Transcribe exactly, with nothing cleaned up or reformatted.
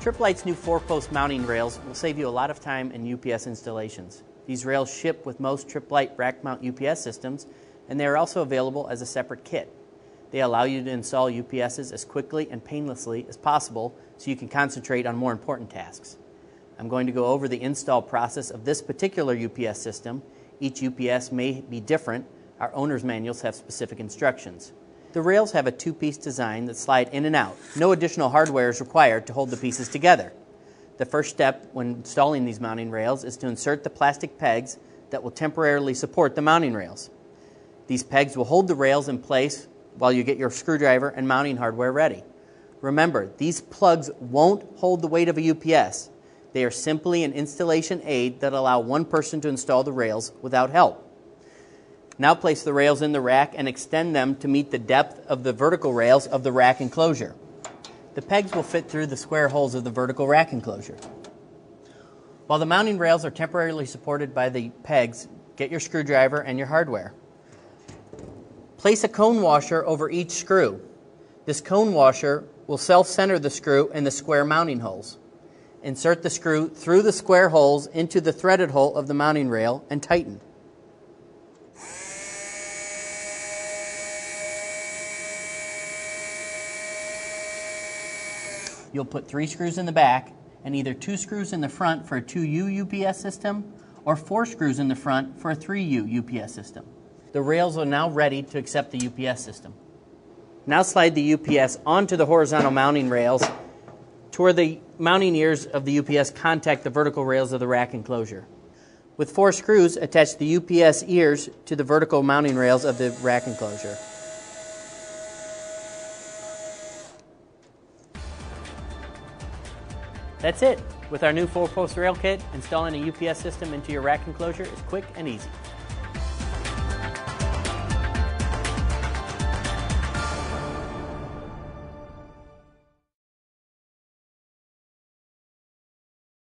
Tripp Lite's new four-post mounting rails will save you a lot of time in U P S installations. These rails ship with most Tripp Lite rack mount U P S systems, and they are also available as a separate kit. They allow you to install U P Ss as quickly and painlessly as possible so you can concentrate on more important tasks. I'm going to go over the install process of this particular U P S system. Each U P S may be different. Our owner's manuals have specific instructions. The rails have a two-piece design that slide in and out. No additional hardware is required to hold the pieces together. The first step when installing these mounting rails is to insert the plastic pegs that will temporarily support the mounting rails. These pegs will hold the rails in place while you get your screwdriver and mounting hardware ready. Remember, these plugs won't hold the weight of a U P S. They are simply an installation aid that allow one person to install the rails without help. Now place the rails in the rack and extend them to meet the depth of the vertical rails of the rack enclosure. The pegs will fit through the square holes of the vertical rack enclosure. While the mounting rails are temporarily supported by the pegs, get your screwdriver and your hardware. Place a cone washer over each screw. This cone washer will self-center the screw in the square mounting holes. Insert the screw through the square holes into the threaded hole of the mounting rail and tighten. You'll put three screws in the back and either two screws in the front for a two U U P S system or four screws in the front for a three U U P S system. The rails are now ready to accept the U P S system. Now slide the U P S onto the horizontal mounting rails to where the mounting ears of the U P S contact the vertical rails of the rack enclosure. With four screws, attach the U P S ears to the vertical mounting rails of the rack enclosure. That's it. With our new four-post rail kit, installing a U P S system into your rack enclosure is quick and easy.